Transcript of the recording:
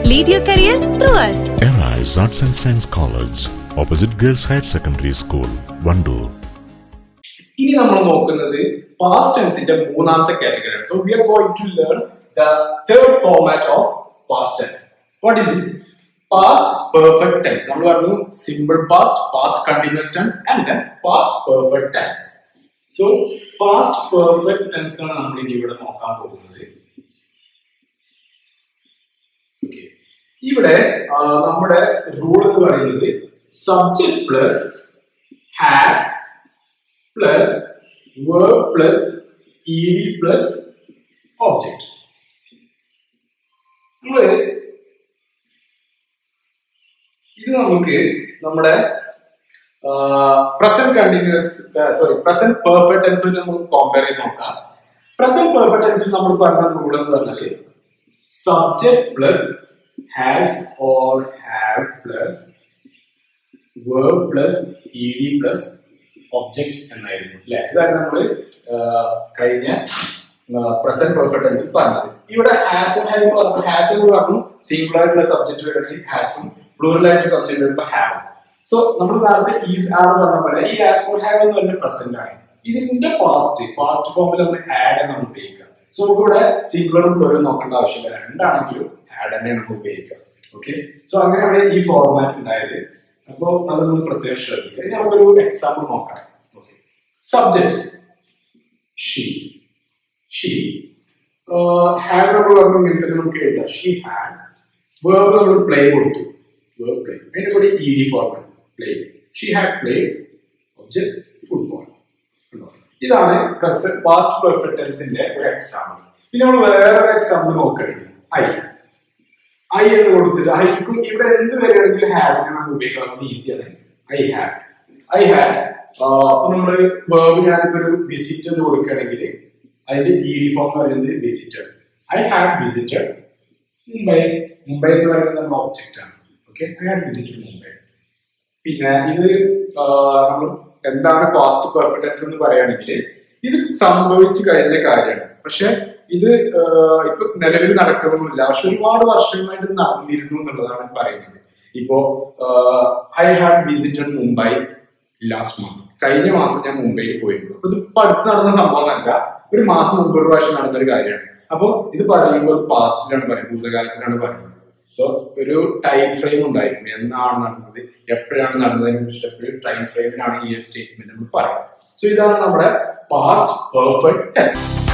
Lead your career through us. Arise Arts and Science College, opposite Girls Higher Secondary School, Vandoor. ഇനി നമ്മൾ നോക്കുന്നത് past tense ന്റെ മൂന്നാമത്തെ കാറ്റഗറി. So we are going to learn the third format of past tense. What is it? Past perfect tense. നമ്മൾ പറഞ്ഞു simple past, past continuous tense and then past perfect tense. So past perfect tense ആണ് നമ്മൾ ഇനി ഇവിടെ നോക്കാൻ പോകുന്നത്. Okay. ഇവിടെ നമ്മുടെ റൂൾ എന്ന് പറയുന്നത് subject plus had plus verb plus ed plus object. ഇത് നമുക്ക് നമ്മുടെ present continuous present perfect tense നമുക്ക് കമ്പയർ ചെയ്ത് നോക്കാം. present perfect tense നമ്മൾ പറഞ്ഞ റൂൾ എന്ന് പറഞ്ഞാൽ subject plus has or have plus verb plus ed plus object എന്നായിരുന്നു അല്ലെ. ഇതാണ് നമ്മൾ കഴിഞ്ഞ പ്രസന്റ് പെർഫെക്റ്റ് ടെൻസിൽ പറഞ്ഞത്. ഇവിടെ ഹാസ് ഹാവ് പറഞ്ഞു, ഹാസ് എന്ന് പറഞ്ഞു സിംഗുലർ ആയിട്ടുള്ള സബ്ജക്ട് വരണമെങ്കിൽ ഹാസും പ്ലൂറൽ ആയിട്ടുള്ള സബ്ജക്ട് വരുമ്പോൾ ഹാവ്. സോ നമ്മൾ നേരത്തെ ഈസ് ആർ പറഞ്ഞ പോലെ ഈ ഹാസ് ഹാവ് എന്ന് പറഞ്ഞ പ്രസന്റ് ആണ്. ഇതിന്റെ പാസ്റ്റ് ഫോമിൽ നമ്മൾ ഹാഡ് എന്നാണ് ഉപയോഗിക്കുക. സോ നമുക്ക് ഇവിടെ സിംഗുലറും പ്ലൂറലും നോക്കേണ്ട ആവശ്യമില്ല, രണ്ടാണെങ്കിലും ഹാഡ് തന്നെയാണ് നമ്മൾ ഉപയോഗിക്കുക. ഓക്കെ, സോ അങ്ങനെയാണ് ഈ ഫോർമാറ്റ് ഉണ്ടായത്. അപ്പോൾ അത് നമ്മൾ പ്രത്യേകം ശ്രദ്ധിക്കുക. ഇനി നമുക്കൊരു എക്സാമ്പിൾ നോക്കാം. സബ്ജക്ട് ഷീ ഹാഡ് നമ്മൾ പറഞ്ഞു ഇങ്ങനെ തന്നെ നമുക്ക് എഴുതാം. She had. വേർബ് നമ്മൾ പ്ലേ കൊടുത്തു, വേർബ് പ്ലേ. അതിന്റെ കൂടെ ED format play. She had played. Object football. ഇതാണ് പാസ്റ്റ് പെർഫെക്റ്റ് ടെൻസിന്റെ ഒരു എക്സാമ്പിൾ. പിന്നെ നമ്മൾ വേറൊരു എക്സാമ്പിൾ നോക്കുകയാണെങ്കിൽ ഐ എന്ന് കൊടുത്തിട്ട് ഐക്കും ഇവിടെ എന്ത് വരികയാണെങ്കിലും ഹാഡിനെ നമ്മൾ ഉപയോഗിക്കുന്നത് ഈസിയാണ്. ഐ ഹാഡ് അപ്പൊ നമ്മള് വേർബ് ഞാനിപ്പോ ഒരു വിസിറ്റ് എന്ന് കൊടുക്കുകയാണെങ്കിൽ അതിന്റെ ഇഡി ഫോം എന്ന് പറയുന്നത് visited. I had visited Mumbai. Mumbai എന്ന് പറയുന്നത് നമ്മുടെ ഒബ്ജക്റ്റ് ആണ്. Okay, I had visited Mumbai. പിന്നെ ഇത് നമ്മൾ എന്താണ് പാസ്റ്റ് പെർഫെക്റ്റ് ടെൻസ് എന്ന് പറയുകയാണെങ്കിൽ ഇത് സംഭവിച്ചു കഴിഞ്ഞ കാര്യമാണ്. പക്ഷെ ഇത് ഇപ്പൊ നിലവിൽ നടക്കണമെന്നില്ല, പക്ഷെ ഒരുപാട് വർഷങ്ങളായിട്ട് ഇത് നടന്നിരുന്നു എന്നുള്ളതാണ് പറയുന്നത്. ഇപ്പോ I had visited Mumbai last month. കഴിഞ്ഞ മാസം ഞാൻ മുംബൈയിൽ പോയിരുന്നു. അപ്പൊ ഇത് ഇപ്പൊ അടുത്ത് നടന്ന സംഭവമല്ല, ഒരു മാസം മുമ്പ് ഒരു പ്രാവശ്യം നടന്ന ഒരു കാര്യമാണ്. അപ്പൊ ഇത് പറയുമ്പോൾ പാസ്റ്റിലാണ് പറയുന്നത്, ഭൂതകാലത്തിലാണ് പറയുന്നത്. സോ ഒരു ടൈം ഫ്രെയിം ഉണ്ടായിരുന്നു, എന്നാണ് നടന്നത്, എപ്പോഴാണ് നടന്നതിനെ കുറിച്ച് എപ്പോഴും ടൈം ഫ്രെയിമിനാണ് ഈ ഒരു സ്റ്റേറ്റ്മെന്റ് നമ്മൾ പറയുന്നത്. സോ ഇതാണ് നമ്മുടെ പാസ്റ്റ് പെർഫെക്റ്റ് ടെൻസ്.